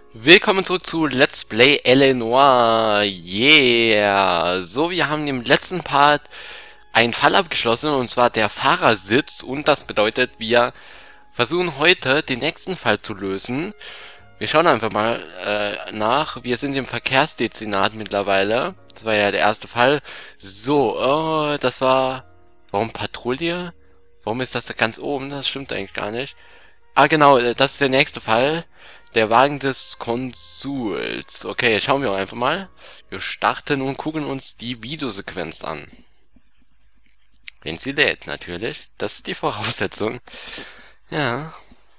Willkommen zurück zu Let's Play Eleanor. Yeah. So, wir haben im letzten Part einen Fall abgeschlossen, und zwar der Fahrersitz. Und das bedeutet, wir versuchen heute den nächsten Fall zu lösen. Wir schauen einfach mal nach. Wir sind im Verkehrsdezernat mittlerweile. Das war ja der erste Fall. So, das war... Warum Patrouille? Warum ist das da ganz oben? Das stimmt eigentlich gar nicht. Ah, genau, das ist der nächste Fall. Der Wagen des Konsuls. Okay, schauen wir einfach mal. Wir starten und gucken uns die Videosequenz an. Wenn sie lädt, natürlich. Das ist die Voraussetzung. Ja.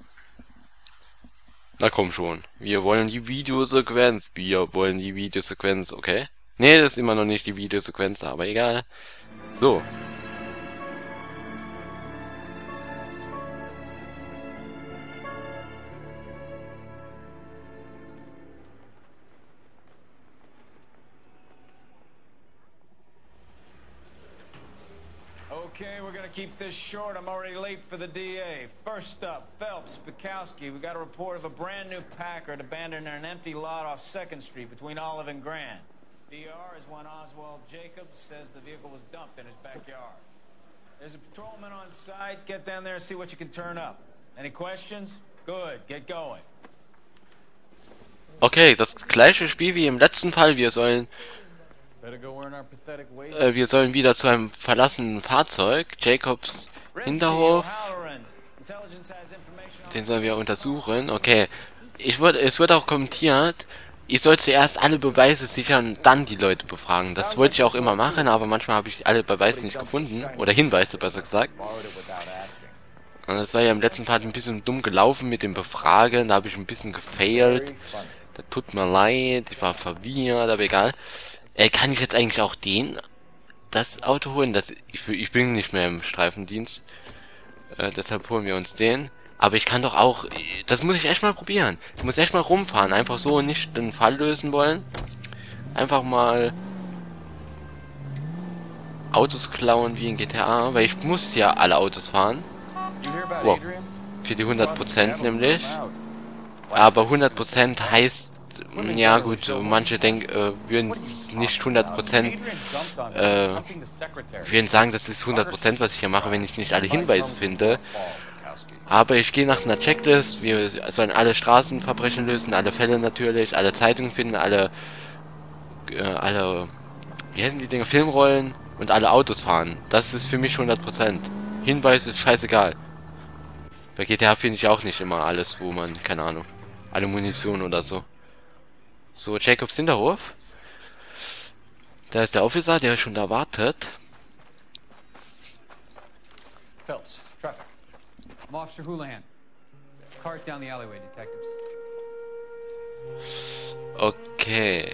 Na komm schon. Wir wollen die Videosequenz. Wir wollen die Videosequenz. Okay. Nee, das ist immer noch nicht die Videosequenz, aber egal. So. Okay, we're gonna keep this short. I'm already late for the DA. First up, Phelps, Bukowski. We got a report of a brand new Packard abandoned in an empty lot off 2nd Street between Olive and Grand. DR is one Oswald Jacobs says the vehicle was dumped in his backyard. There's a patrolman on site. Get down there and see what you can turn up. Any questions? Good, get going. Okay, das gleiche Spiel wie im letzten Fall. Wir sollen wieder zu einem verlassenen Fahrzeug. Jacobs Hinterhof. Den sollen wir untersuchen. Okay. Es wird auch kommentiert, ich soll zuerst alle Beweise sichern und dann die Leute befragen. Das wollte ich auch immer machen, aber manchmal habe ich alle Beweise nicht gefunden. Oder Hinweise, besser gesagt. Und das war ja im letzten Part ein bisschen dumm gelaufen mit dem Befragen. Da habe ich ein bisschen gefailt. Das tut mir leid. Ich war verwirrt, aber egal. Kann ich jetzt eigentlich auch das Auto holen? Ich bin nicht mehr im Streifendienst. Deshalb holen wir uns den. Aber ich kann doch auch... Das muss ich echt mal probieren. Ich muss echt mal rumfahren. Einfach so nicht den Fall lösen wollen. Einfach mal... Autos klauen wie in GTA. Weil ich muss ja alle Autos fahren. Wow. Für die 100% nämlich. Aber 100% heißt... Ja gut, manche würden nicht 100%, würden sagen, das ist 100%, was ich hier mache, wenn ich nicht alle Hinweise finde. Aber ich gehe nach einer Checklist, wir sollen alle Straßenverbrechen lösen, alle Fälle natürlich, alle Zeitungen finden, alle, wie heißen die Dinger, Filmrollen und alle Autos fahren. Das ist für mich 100%. Hinweis ist scheißegal. Bei GTA finde ich auch nicht immer alles, wo man, keine Ahnung, alle Munition oder so. So, Jacobs Hinterhof. Da ist der Officer, der schon da wartet. Phelps, traffic. I'm Officer Houlihan. Cars down the alleyway, detectives. Okay.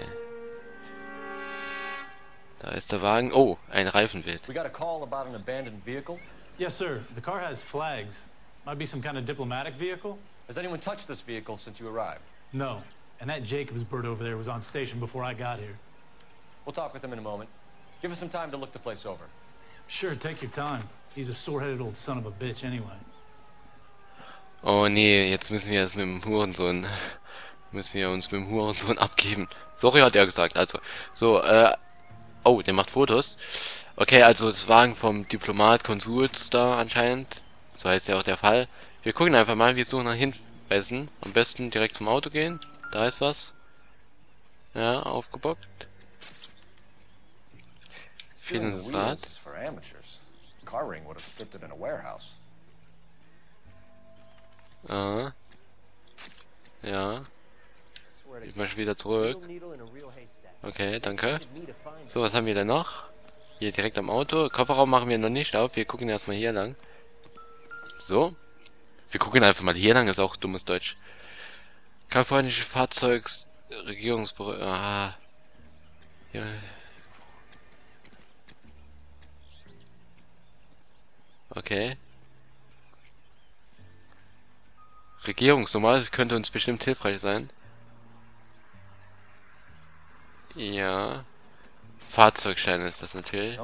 Da ist der Wagen. Oh, ein Reifenwild. We got a call about an abandoned vehicle. Yes, sir. The car has flags. Might be some kind of diplomatic vehicle? Has anyone touched this vehicle since you arrived? No. And that Jacobs bird over there was on station before I got here. We'll talk with him in a moment. Give us some time to look the place over. Sure, take your time. He's a sore-headed old son of a bitch anyway. Oh nee, jetzt müssen wir es mit dem Hurensohn... Müssen wir uns mit dem Hurensohn abgeben. Sorry, hat er gesagt. Also, so, oh, der macht Fotos. Okay, also das Wagen vom Diplomat, Konsuls da anscheinend. So heißt ja auch der Fall. Wir gucken einfach mal, wir suchen nach Hinweisen. Am besten direkt zum Auto gehen. Da ist was. Ja, aufgebockt. Fehlendes Rad. Aha. Ja. Ich möchte wieder zurück. Okay, danke. So, was haben wir denn noch? Hier direkt am Auto. Kofferraum machen wir noch nicht auf. Wir gucken erstmal hier lang. So. Wir gucken einfach mal hier lang, ist auch dummes Deutsch. Kalifornische Fahrzeugs... Regierungsbüro... Aha. Ja. Okay. Regierungsnummer, das könnte uns bestimmt hilfreich sein. Ja. Fahrzeugschein ist das natürlich.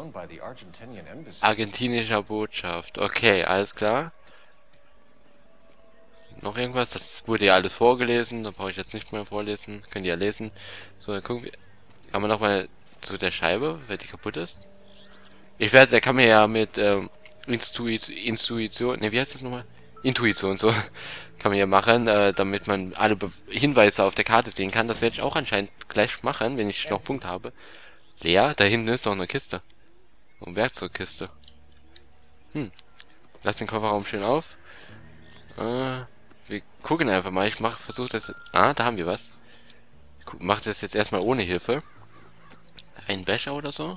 Argentinischer Botschaft. Okay, alles klar. Noch irgendwas? Das wurde ja alles vorgelesen. Da brauche ich jetzt nicht mehr vorlesen. Könnt ihr ja lesen. So, dann gucken wir. Haben wir nochmal zu der Scheibe, weil die kaputt ist. Da kann man ja mit Intuition, ne, wie heißt das nochmal? Intuition, so. Kann man ja machen, damit man alle Hinweise auf der Karte sehen kann. Das werde ich auch anscheinend gleich machen, wenn ich noch Punkt habe. Lea, da hinten ist doch eine Kiste. Eine Werkzeugkiste. Lass den Kofferraum schön auf. Wir gucken einfach mal. Versuche das. Ah, da haben wir was. Ich mach das jetzt erstmal ohne Hilfe. Ein Becher oder so?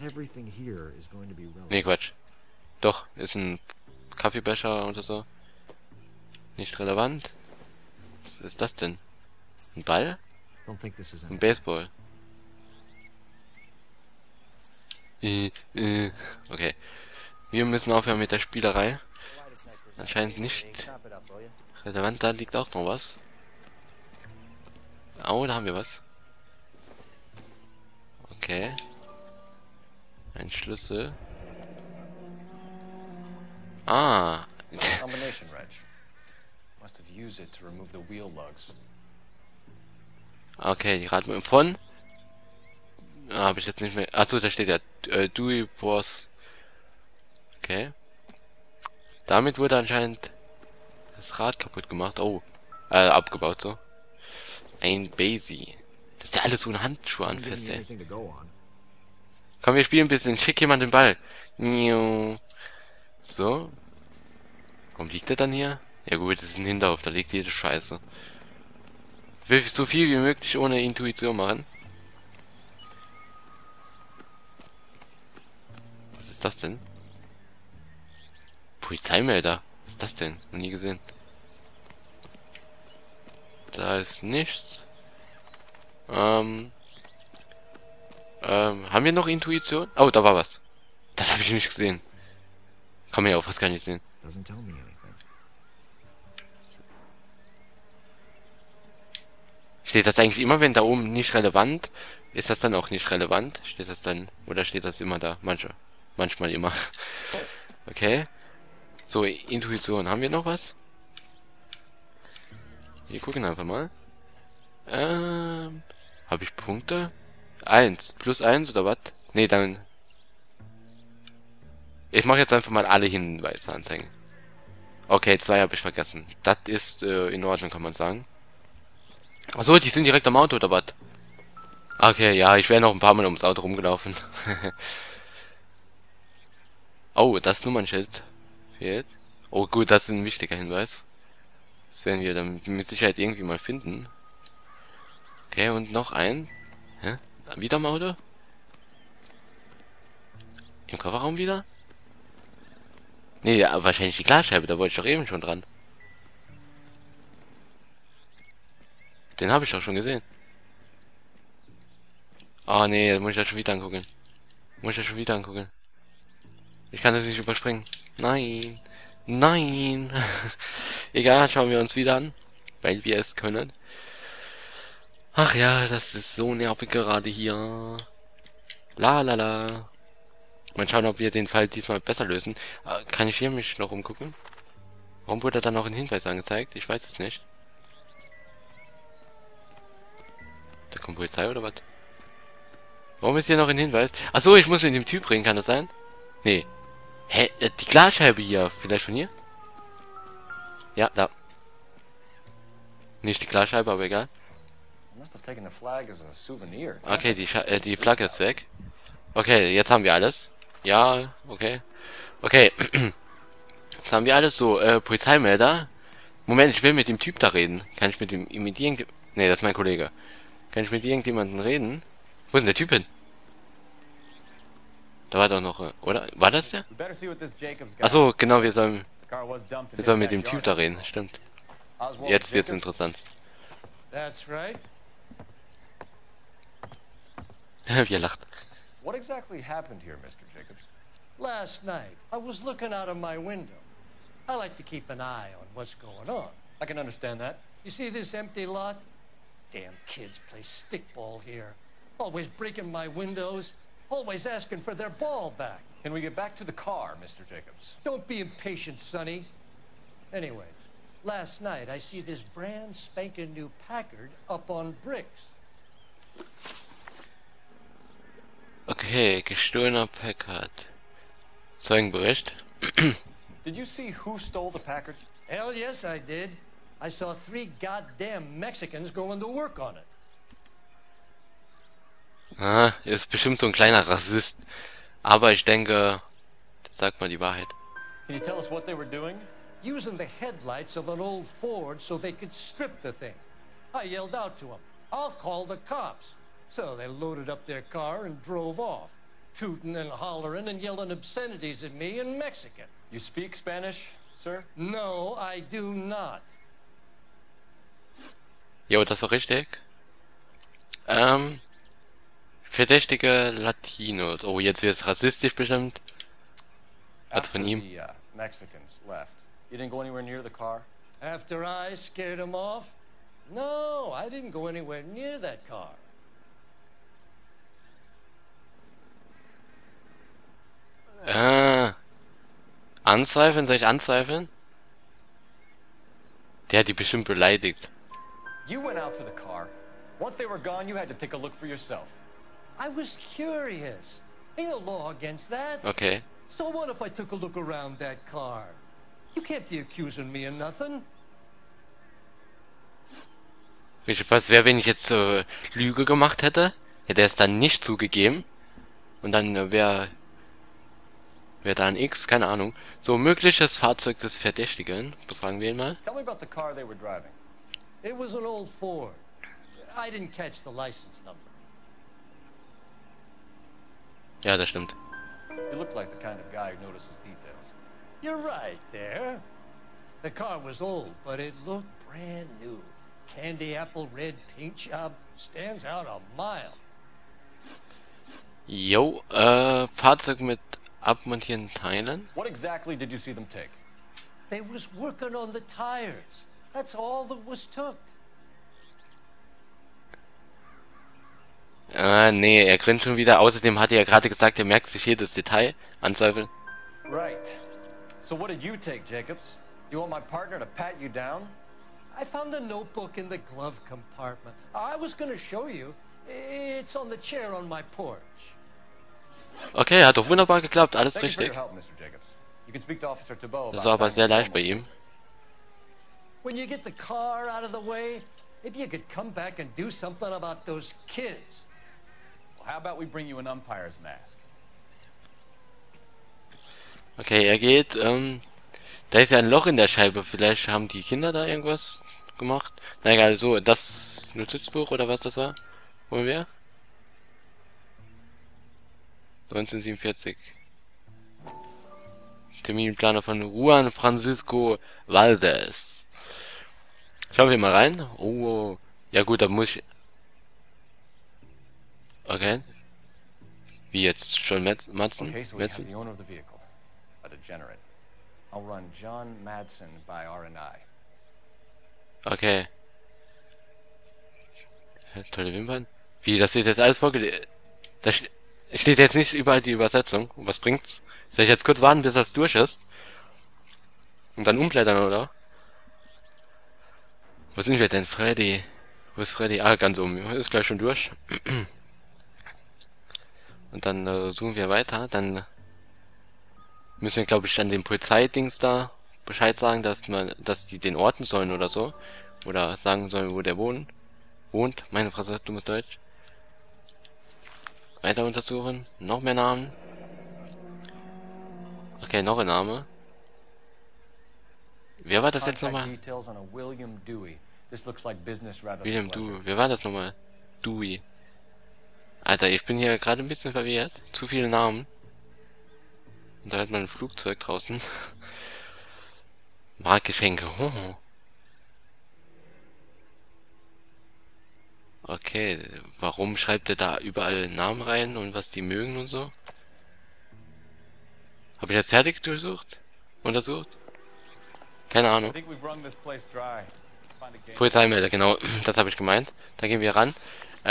Nee, Quatsch. Doch, ist ein Kaffeebecher oder so. Nicht relevant. Was ist das denn? Ein Ball? Ein Baseball. Okay. Wir müssen aufhören mit der Spielerei. Anscheinend nicht relevant. Da liegt auch noch was. Oh, da haben wir was. Okay. Ein Schlüssel. Ah. Combination wrench. Must have used it to remove the wheel lugs. Okay, die Radmühlen von. Habe ich jetzt nicht mehr. Achso, da steht ja. Dewey was. Okay. Damit wurde anscheinend das Rad kaputt gemacht. Oh. Abgebaut so. Ein Basie. Das ist ja alles so ein Handschuh anfasst, ey. Komm, wir spielen ein bisschen. Schick jemand den Ball. So. Warum liegt der dann hier? Ja gut, das ist ein Hinterhof, da liegt jede Scheiße. Ich will so viel wie möglich ohne Intuition machen. Was ist das denn? Polizeimelder. Was ist das denn? Noch nie gesehen. Da ist nichts. Haben wir noch Intuition? Oh, da war was. Das habe ich nicht gesehen. Kann man ja auch fast gar nicht sehen. Steht das eigentlich immer, wenn da oben nicht relevant? Ist das dann auch nicht relevant? Steht das dann, oder steht das immer da? Manchmal immer. Okay. So, Intuition. Haben wir noch was? Wir gucken einfach mal. Habe ich Punkte? 1. Plus 1 oder was? Nee, dann... Ich mache jetzt einfach mal alle Hinweise anzeigen. Okay, 2 habe ich vergessen. Das ist in Ordnung, kann man sagen. Achso, die sind direkt am Auto, oder was? Okay, ja, ich wäre noch ein paar Mal ums Auto rumgelaufen. Oh, das Nummernschild fehlt. Oh gut, das ist ein wichtiger Hinweis. Das werden wir dann mit Sicherheit irgendwie mal finden. Okay, und noch ein. Hä? Wieder am Auto? Im Kofferraum wieder? Nee, ja, wahrscheinlich die Glasscheibe, da wollte ich doch eben schon dran. Den habe ich doch schon gesehen. Oh nee, muss ich das schon wieder angucken. Ich kann das nicht überspringen. Nein. Nein. Egal, schauen wir uns wieder an. Weil wir es können. Ach ja, das ist so nervig gerade hier. La la la. Mal schauen, ob wir den Fall diesmal besser lösen. Kann ich hier mich noch umgucken? Warum wurde da noch ein Hinweis angezeigt? Ich weiß es nicht. Da kommt Polizei oder was? Warum ist hier noch ein Hinweis? Achso, ich muss mit dem Typ reden, kann das sein? Nee. Hä? Die Glasscheibe hier. Vielleicht von hier? Ja, da. Nicht die Glasscheibe, aber egal. Okay, die Flagge ist weg. Okay, jetzt haben wir alles. Ja, okay. Okay. Jetzt haben wir alles so. Polizeimelder. Moment, ich will mit dem Typ da reden. Kann ich mit irgendjemandem... Nee, das ist mein Kollege. Kann ich mit irgendjemandem reden? Wo ist denn der Typ hin? Da war doch noch... Oder? War das der? Achso, genau, wir sollen mit dem Typ da reden. Stimmt. Jetzt wird's interessant. Wie er lacht. What exactly happened here, Mr. Jacobs? Last night, I was looking out of my window. I like to keep an eye on what's going on. I can understand that. You see this empty lot? Damn kids play stickball here. Always breaking my windows. Always asking for their ball back. Can we get back to the car, Mr. Jacobs? Don't be impatient, Sonny. Anyways, Last night, I see this brand spanking new Packard up on bricks. Okay, gestohlener Packard. Zeugenbericht. Did you see who stole the Packard? Hell yes, I did. I saw 3 goddamn Mexicans going to work on it. Ah, ist bestimmt so ein kleiner Rassist. Aber ich denke, sag mal die Wahrheit. Can you tell us what they were doing? Using the headlights of an old Ford so they could strip the thing. I yelled out to them, "I'll call the cops." So they loaded up their car and drove off, tooting and hollering and yelling obscenities at me in Mexican. You speak Spanish, sir? No, I do not. Jo, das war richtig. Verdächtige Latinos. Oh, jetzt wird's rassistisch bestimmt. Was von ihm? The Mexicans left. You didn't go anywhere near the car? After I scared them off? No, I didn't go anywhere near that car. Anzweifeln? Soll ich anzweifeln? Der hat die bestimmt beleidigt. You went out to the car. Once they were gone, you had to take a look for yourself. I was curious. Ain't a law against that. Okay. So what if I took a look around that car? You can't be accusing me of nothing. Was wäre, wenn ich jetzt Lüge gemacht hätte? Hätte er es dann nicht zugegeben? Und dann wäre da ein X? Keine Ahnung. So, mögliches Fahrzeug des Verdächtigen. Befragen wir ihn mal. Tell me about the car they were driving. It was an old Ford. I didn't catch the license number. Ja, das stimmt. You look like the kind of guy who notices details. You're right there. The car was old, but it looked brand new. Candy apple red paint job stands out a mile. Jo, Fahrzeug mit abmontierten Teilen. What exactly did you see them take? They was working on the tires. That's all that was took. Nee, er grinst schon wieder. Außerdem hat er ja gerade gesagt, er merkt sich jedes Detail. Anzweifel. Right. So what did you take, Jacobs? You want my partner to pat you down? I found a notebook in the glove compartment. I was going to show you. It's on the chair on my porch. Okay, hat doch wunderbar geklappt. Alles Thank you for your richtig. help, Mr. Jacobs. You can speak to Officer Thibault Das about war aber signing sehr the leicht bei formal ihm. When you get the car out of the way, maybe you could come back and do something about those kids. Well, how about we bring you an umpire's mask? Okay, er geht. Da ist ja ein Loch in der Scheibe. Vielleicht haben die Kinder da irgendwas gemacht. Na egal, so, das Notizbuch oder was das war? Wollen wir? 1947. Terminplaner von Juan Francisco Valdez. Schauen wir mal rein. Oh, ja gut, da muss ich... Okay. Wie jetzt? Schon Matzen? Okay, so we have Metzen? the owner of the vehicle, a degenerate. I'll run John Madsen by R&I. Okay. Tolle Wimpern. Wie, das steht jetzt alles vorgelesen? Da steht jetzt nicht überall die Übersetzung. Und was bringt's? Soll ich jetzt kurz warten, bis das durch ist? Und dann umblättern, oder? Wo sind wir denn? Freddy. Wo ist Freddy? Ah, ganz oben. Ist gleich schon durch. Und dann suchen wir weiter. Dann müssen wir, glaube ich, an dem Polizeidings da Bescheid sagen, dass die den orten sollen oder so. Oder sagen sollen, wo der wohnt. Meine Fresse, dummes Deutsch. Weiter untersuchen. Noch mehr Namen. Okay, noch ein Name. Wer war das jetzt Contact nochmal? details on a William Dewey. This looks like business rather William than pleasure. Dewey. Wer war das nochmal? Dewey. Alter, ich bin hier gerade ein bisschen verwirrt. Zu viele Namen. Und da hört man ein Flugzeug draußen. Marktgeschenke. Oh. Okay, warum schreibt er da überall Namen rein und was die mögen und so? Habe ich das fertig untersucht? Keine I Ahnung. think we've wrung this place dry. Find a game. Polizeimelder, genau, das habe ich gemeint. Da gehen wir ran.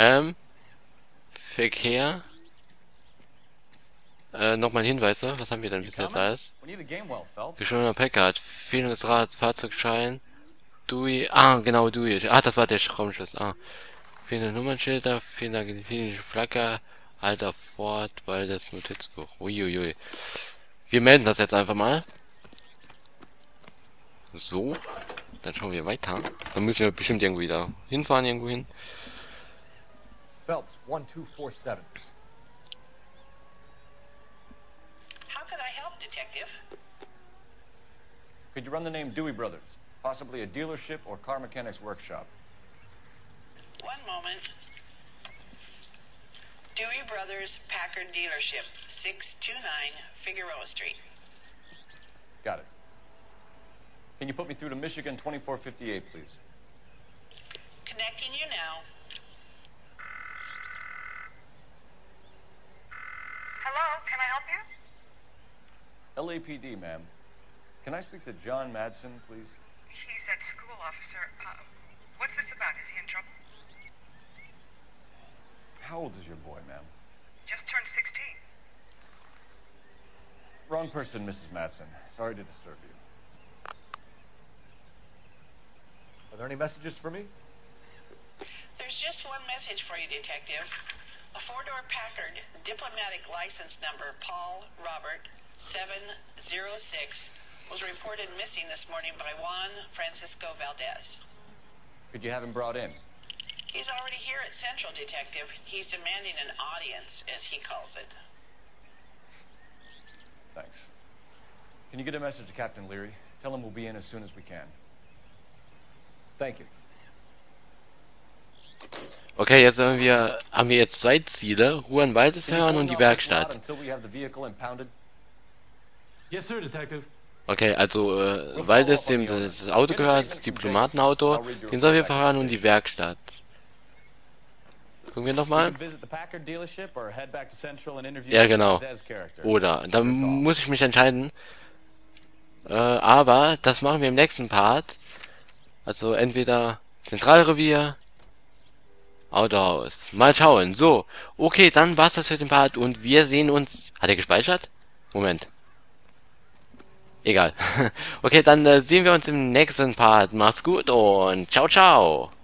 Verkehr. Nochmal Hinweise. Was haben wir denn bis jetzt alles? We need a game well, Phelps. Geschwommener Packard. Fehlendes Rad, Fahrzeugschein. Dewey. Ah, genau, Dewey. Ah, das war der Raumschiff. Ah. Fehlende Nummernschilder, fehlende argentinische Flagge, alter Ford, weil das Notizbuch. Uiuiui. Wir melden das jetzt einfach mal. So. Dann schauen wir weiter. Dann müssen wir bestimmt irgendwo wieder hinfahren, irgendwo hin. Phelps, 1247. How can I help, Detective? Could you run the name Dewey Brothers? Possibly a dealership or car mechanics workshop. One moment. Dewey Brothers Packard Dealership, 629 Figueroa Street. Got it. Can you put me through to Michigan 2458, please? Connecting you now. Hello, can I help you? LAPD, ma'am. Can I speak to John Madsen, please? He's at school, officer. What's this about? Is he in trouble? How old is your boy, ma'am? Just turned 16. Wrong person, Mrs. Madsen. Sorry to disturb you. Are there any messages for me? There's just one message for you, Detective. A four-door Packard, diplomatic license number Paul Robert 706, was reported missing this morning by Juan Francisco Valdez. Could you have him brought in? He's already here at Central, Detective. He's demanding an audience, as he calls it. Thanks. Can you get a message to Captain Leary? Tell him we'll be in as soon as we can. Thank you. Okay, jetzt haben wir jetzt zwei Ziele. Juan Waldesfeuer und die Werkstatt. Until we have the vehicle impounded. Yes, sir, Detective. Okay, also Waldes, dem das Auto gehört, das Diplomatenauto, den sollen wir verhören und die Werkstatt. Gucken wir nochmal. Ja, genau. Oder, da muss ich mich entscheiden. Aber das machen wir im nächsten Part. Also entweder Zentralrevier, Autohaus. Mal schauen. So, okay, dann war's das für den Part und wir sehen uns... Hat er gespeichert? Moment. Egal. Okay, dann sehen wir uns im nächsten Part. Macht's gut und ciao, ciao.